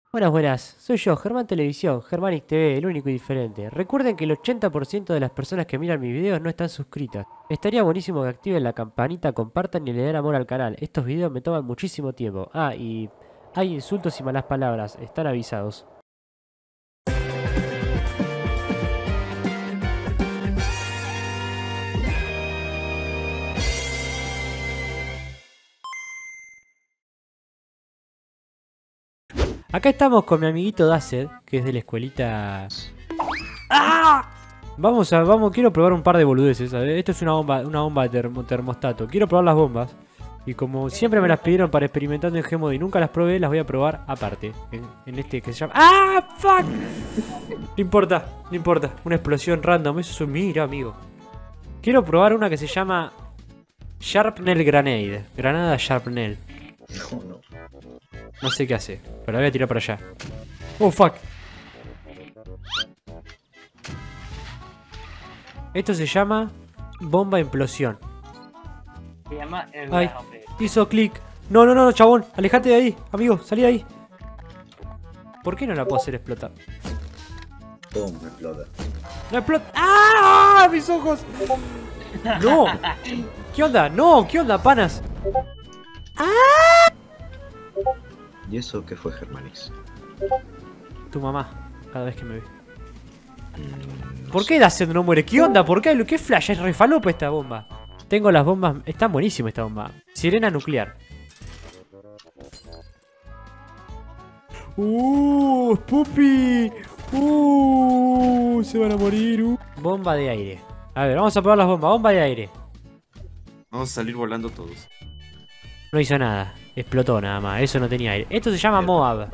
Buenas, buenas. Soy yo, Germán Televisión, Germanic TV, el único y diferente. Recuerden que el 80% de las personas que miran mis videos no están suscritas. Estaría buenísimo que activen la campanita, compartan y le den amor al canal. Estos videos me toman muchísimo tiempo. Ah, y hay insultos y malas palabras, están avisados. Acá estamos con mi amiguito Daced, que es de la escuelita. ¡Ah! Quiero probar un par de boludeces, ¿sabes? Esto es una bomba de termostato. Quiero probar las bombas. Y como siempre me las pidieron para experimentando en Gmod y nunca las probé, las voy a probar aparte. En este que se llama. ¡Ah! ¡Fuck! No importa, no importa. Una explosión random, eso es un mira, amigo. Quiero probar una que se llama Sharpnel Grenade. Granada Sharpnel. No. No sé qué hace, pero la voy a tirar para allá. Oh, fuck. Esto se llama bomba implosión. Se llama el Ay, hombre. hizo clic. No, no, no, chabón. Alejate de ahí, amigo. Salí de ahí. ¿Por qué no la puedo hacer explotar? Pum, me explota. ¡No explota! ¡Ah! ¡Mis ojos! ¡No! ¿Qué onda? ¡No! ¿Qué onda, panas? ¿Y eso qué fue, Germanix? Tu mamá, cada vez que me ve. ¿Por qué Daced no muere? ¿Qué onda? ¿Por qué? ¿Qué flash? Es refalopa esta bomba. Tengo las bombas. Está buenísima esta bomba. Sirena nuclear. Pupi. Se van a morir. Bomba de aire. A ver, vamos a probar las bombas. Bomba de aire. Vamos a salir volando todos. No hizo nada. Explotó nada más. Eso no tenía aire. Esto se llama Moab.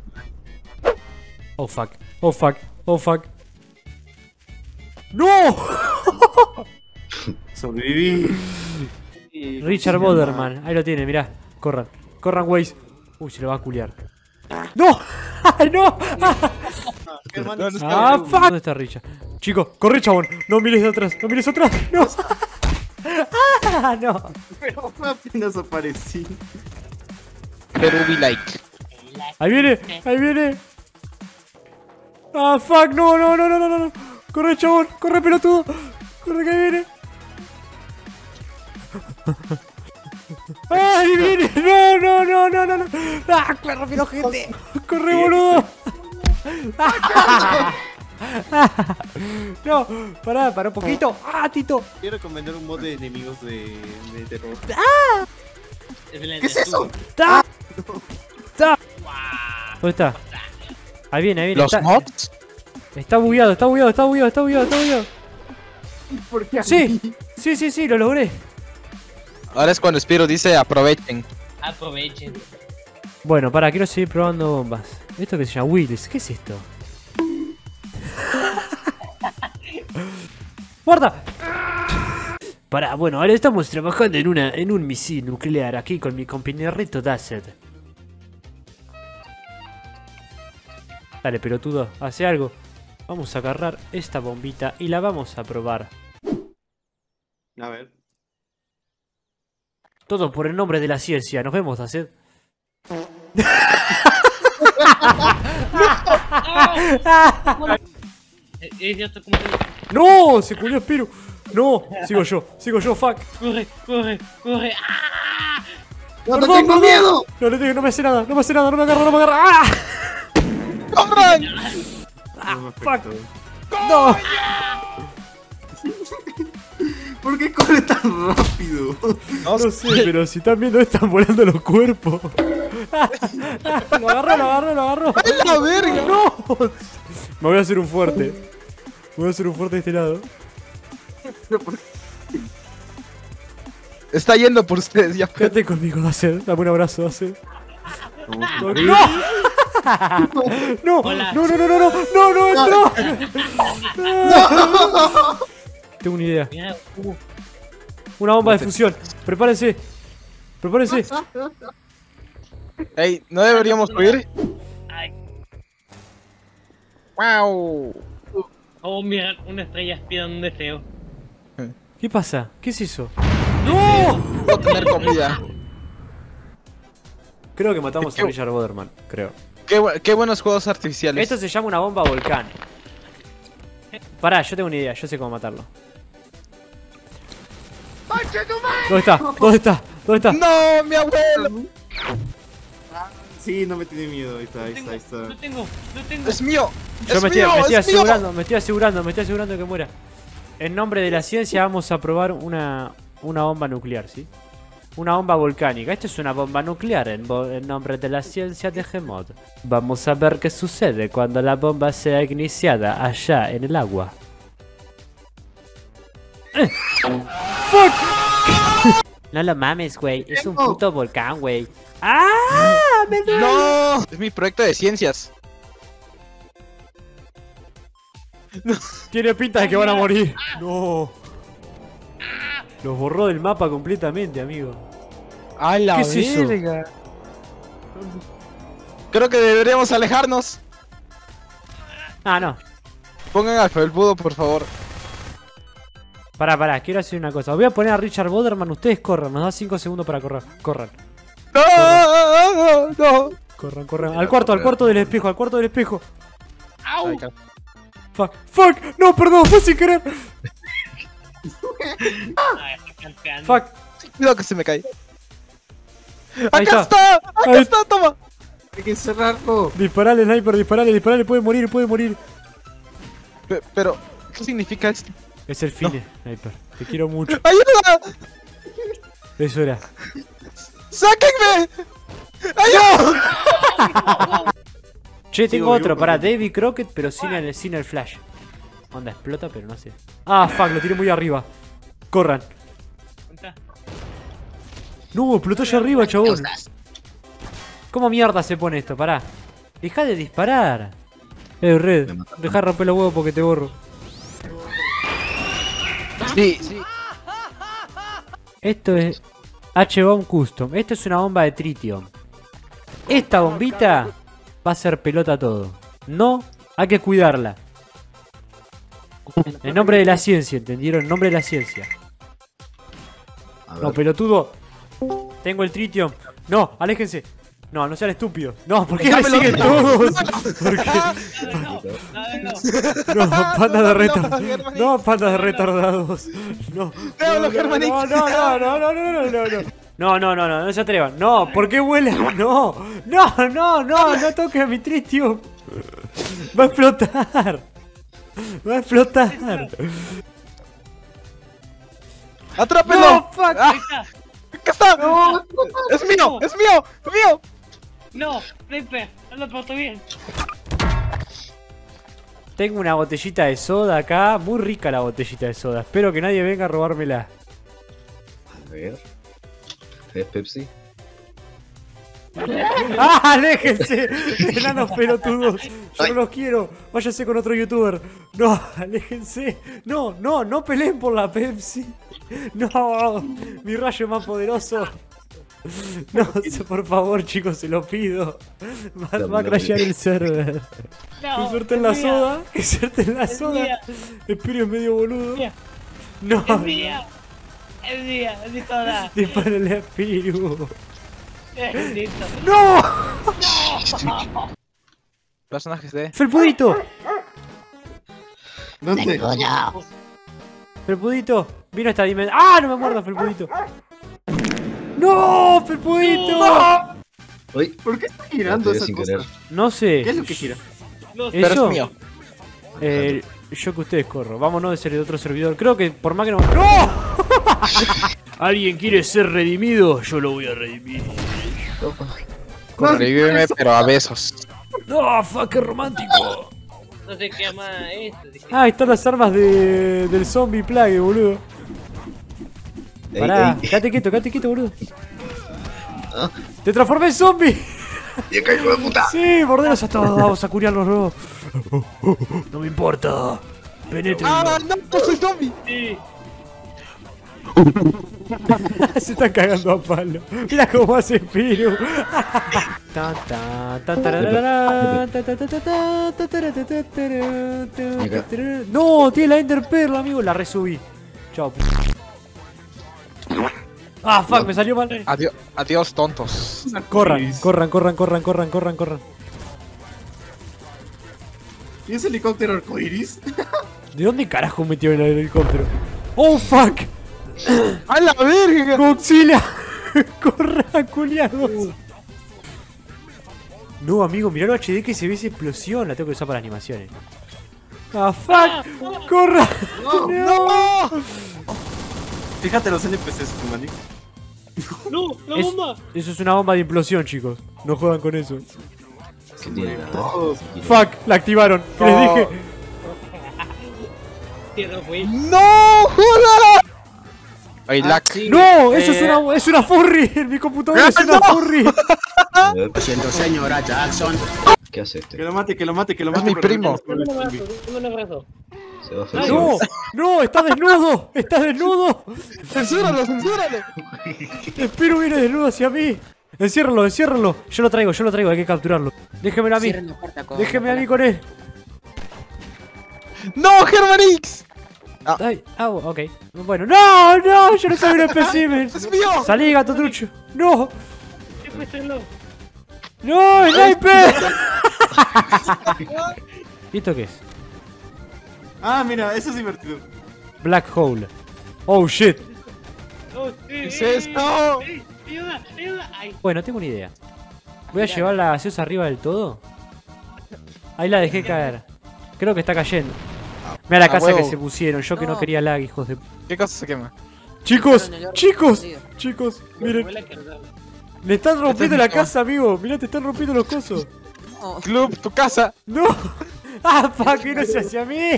Oh fuck. Oh fuck. Oh fuck. ¡No! Sobreviví. Richard Boderman. Ahí lo tiene, mirá. Corran. Corran, Waze. Uy, se lo va a culiar. ¡No! ¡Ay, no! ¡Ah, fuck! ¿Dónde está Richard? Chicos, corre, chabón. No mires atrás. No mires atrás. ¡No! ¡Ah, no! Pero apenas aparecí. Pero be like. Ahí viene. Ahí viene. ¡Ah, fuck! No, no, no, no, no, no. Corre, chabón. Corre, pelotudo. Corre, que ahí viene. ¡Ay, viene! ¡No, no, no, no, no! ¡Ah, corre, pero gente! ¡Corre, boludo! No, pará un poquito. ¡Ah, Tito! Quiero recomendar un mod de enemigos de terror. ¿Qué ¿Qué es eso? ¡Está! ¡Está! ¿Dónde está? Ahí viene. ¿Los Está, mods? está bugueado, está bugueado, está bugueado, está bugueado, está bugueado. ¿Por qué? Sí, lo logré. Ahora es cuando Spiro dice aprovechen. Aprovechen. Bueno, quiero seguir probando bombas. Esto que se llama Willis, ¿qué es esto? ¡Guarda! Bueno, ahora estamos trabajando en un misil nuclear aquí con mi compañerito Daced. Dale, pelotudo, hace algo. Vamos a agarrar esta bombita y la vamos a probar. A ver. Todo por el nombre de la ciencia. Nos vemos, Daced. Idiota, ¿cómo te... ¡No! Se culió Spiro. No, sigo yo, fuck. Corre. ¡Ah! ¡No Perdón, tengo perdón. miedo! No me hace nada, no me agarra. ¡Ah! ¡Corran! Fuck. No. ¿Por qué corre tan rápido? No sé, pero si están viendo están volando los cuerpos. Lo agarró. ¡A la verga! No. Me voy a hacer un fuerte. De este lado. Está yendo por ustedes ya. Quédate conmigo, Daced. Dame un abrazo, Daced. No. No, Hola. no, entró. Tengo una idea. Mira, Una bomba de fusión. Prepárense. Ey, ¿no deberíamos huir? ay. ¡Wow! Oh, mira, una estrella espía un deseo. ¿Qué pasa? ¿Qué es eso? ¡No! No tener comida. Creo que matamos a Richard Boderman, creo. Qué buenos juegos artificiales. Esto se llama una bomba volcán. Pará, yo tengo una idea, yo sé cómo matarlo. ¿Dónde está? ¿Dónde está? ¿Dónde está? ¡No, mi abuelo! Sí, no me tiene miedo. Ahí está, ahí está, ahí está. Lo tengo, lo tengo. ¡Es mío! Yo ¡Es me mío! estoy ¡Es mío! asegurando, me estoy asegurando de que muera. En nombre de la ciencia vamos a probar una bomba nuclear, ¿sí? Una bomba volcánica. Esto es una bomba nuclear en nombre de la ciencia de Gmod. Vamos a ver qué sucede cuando la bomba sea iniciada allá en el agua. ¡Fuck! No lo mames, güey. Es un puto volcán, güey. ¡Ah! ¡Me duele! ¡No! Es mi proyecto de ciencias. Tiene pinta de que van a morir. No. Los borró del mapa completamente, amigo. ¡A la ¿Qué es eso? verga! Creo que deberíamos alejarnos. Ah, no. Pongan al felpudo, por favor. Pará, quiero hacer una cosa. Voy a poner a Richard Boderman, ustedes corran, nos da 5 segundos para correr. Corran. ¡No! ¡No! Corran. Al cuarto del espejo, ¡Au! Ay, Fuck, no, perdón, fue sin querer. Ay, estoy campeando. Fuck. Cuidado que se me cae. Ahí ¡Acá está! ¡Acá Ahí- está! ¡Toma! Hay que encerrarlo. Sniper, disparale, puede morir. Pero, ¿qué significa esto? Es el fin, Sniper. Te quiero mucho. ¡Ayuda! Eso era. ¡Sáquenme! ¡Ayuda! Che, tengo Sigo otro, vivo, para porque- Davy Crockett, pero sin el flash. Onda, explota, pero no sé. Ah, fuck, lo tiré muy arriba. Corran. ¿Dónde está? No, explotó allá arriba, chabón. ¿Cómo mierda se pone esto? Pará. Deja de disparar. Red, Me mataron. deja de romper los huevos porque te borro. Sí, sí. Esto es H-Bomb Custom. Esto es una bomba de tritium. Esta bombita va a ser pelota todo. No, hay que cuidarla. En nombre de la ciencia, ¿entendieron? En nombre de la ciencia. A ver. No, pelotudo. Tengo el tritium. No, aléjense. No, no sean estúpidos. No, ¿por qué me Dámelo. siguen todos? ¿Por qué? No, No, panda de No, retardados. Germán. No, panda de retardados. No. Déjalo, Germanix. No se atrevan. No, ¿por qué vuelan? No toques a mi tritium. Va a explotar. ¡Atrápenlo! No, fuck. ¡Ah! ahí está. ¡Acá está! ¡Es mío! ¡Es mío! ¡Es mío! No, Sniper, no lo porto bien. Tengo una botellita de soda acá. Muy rica la botellita de soda. Espero que nadie venga a robármela. A ver. ¿Es Pepsi? ¡Ah, aléjense! Enanos pelotudos. Yo no los quiero. Váyanse con otro youtuber. No, aléjense. No peleen por la Pepsi. No, mi rayo más poderoso. No, por favor, chicos, se lo pido. Va a crashear el server. No, Que suerte en la es mía, soda. Que suerte en la es soda. mía, Espiro es medio boludo. mía, No, es mía. Es mía, es de toda. dispárale a Piru. Es listo. ¡No! Personajes de... ¡Felpudito! ¿Dónde? ¡Felpudito! Vino esta dimensión. ¡Ah! No me muerdo, Felpudito. ¡No! ¡Felpudito! ¡Uy! ¿Por qué está girando Pegué esa sin cosa? querer. No sé. ¿Qué es lo que gira? No, Pero ¿Eso? es mío. Yo que ustedes corro. Vámonos de ser de otro servidor. Creo que por más que no. ¡No! ¿Alguien quiere ser redimido? Yo lo voy a redimir. Revíveme, pero a besos. ¡No! ¡Fuck, qué romántico! no sé qué llama esto. Ah, ahí están las armas del zombie plague, boludo. Ey, Pará, ey. quédate quieto, boludo. Ah, ¡Te transformé en zombie! ¡Y acá, hijo de puta! Sí, mordelos a todos, vamos a curiarlos, no. No me importa. Penetren. ¡Ah, no! ¡Soy zombie! Sí. Se están cagando a palo. Mira cómo hace Piru. No, tiene la Ender Pearl, amigo. La resubí. Chao. Ah, fuck, me salió mal. Adiós, adiós, tontos. Corran. ¿Y ese helicóptero arcoiris? ¿De dónde carajo metió el helicóptero? ¡Oh, fuck! ¡A la verga! ¡Godzilla! ¡Corra, culiados! No, amigo, mirá lo HD que se ve esa explosión. La tengo que usar para animaciones. ¡Ah, fuck! ¡Corra! ¡No! Fíjate los NPCs, maní. ¡No! ¡La Es- bomba! Eso es una bomba de implosión, chicos. No juegan con eso. ¿Qué tiene? Fuck, la activaron. ¿Qué les dije? Tierra fue. ¡No! ¡Joda! Ay, lag. ¡No! Eso es una furry. En mi computadora es una furry. Siento, señora Jackson. ¿Qué hace este? Que lo mate, que lo mate, que lo Es mate. mi primo. Dame un abrazo, dame un abrazo. Se va a hacer. ¡No! ¡No! ¡Está desnudo! ¡Está desnudo! ¡Censúralo, censúralo! Espero viene desnudo hacia mí. Enciérralo, enciérralo. Yo lo traigo, hay que capturarlo. Déjemelo a mí. Déjeme a mí con él. ¡No, German X! Ay, ok. Bueno, no, no, yo no soy un espécimen. ¡Es mío! Salí, gato trucho. No, Secuéstrenlo. no, sniper. ¿Y esto qué es? Ah, mira, eso es divertido. Black hole. Oh shit. Oh, ¿Qué es esto? Ayuda, ayuda. Ay, Bueno, tengo una idea. Voy a llevar la gaseosa arriba del todo. Ahí la dejé caer. Creo que está cayendo. Mira la A casa que huevo. se pusieron. Yo que no quería lag, hijos de... ¿Qué cosa se quema? Chicos, chicos, chicos. Miren, huele a carnal. le están rompiendo Este la es mi casa, amigo. Mirá, te están rompiendo los cosos. Club, tu casa. No. Ah, fuck, que no se hacia mí.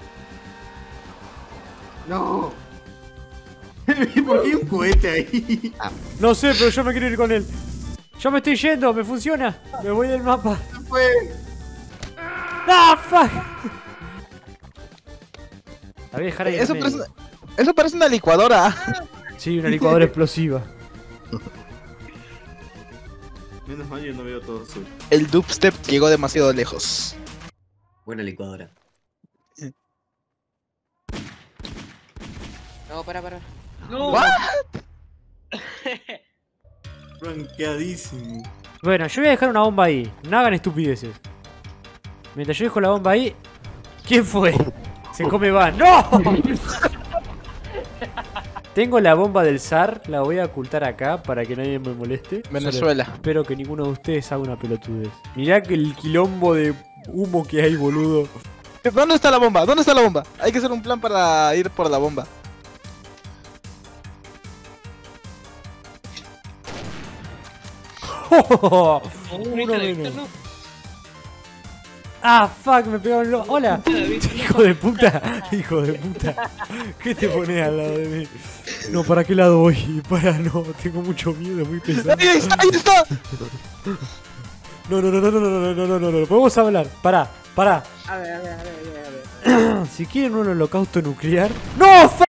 No. ¿Por qué hay un cohete ahí? No sé, pero yo me quiero ir con él. Yo me estoy yendo, me funciona. Me voy del mapa. ¿Qué fue? Ah, fuck. La voy a dejar ahí. en Eso medio. parece una licuadora. Sí, una licuadora explosiva. Menos mal yo no veo todo azul. El dubstep llegó demasiado lejos. Buena licuadora. No, para. No. Ranqueadísimo. Bueno, yo voy a dejar una bomba ahí. No hagan estupideces. Mientras yo dejo la bomba ahí. ¿Quién fue? Se come van. ¡No! Tengo la bomba del zar. La voy a ocultar acá para que nadie me moleste. Venezuela. Solo espero que ninguno de ustedes haga una pelotudez. Mirá que el quilombo de humo que hay, boludo. ¿Dónde está la bomba? ¿Dónde está la bomba? Hay que hacer un plan para ir por la bomba. Uno menos. Ah, fuck, me pegaron los... Hola. Hijo de puta. Hijo de puta. ¿Qué te pones al lado de mí? No, ¿para qué lado voy? Para, no. Tengo mucho miedo, muy pesado. ¡Ahí está! ¡Ahí está! No, no. Podemos hablar. Pará. A ver. Si quieren un holocausto nuclear... ¡No, fuck!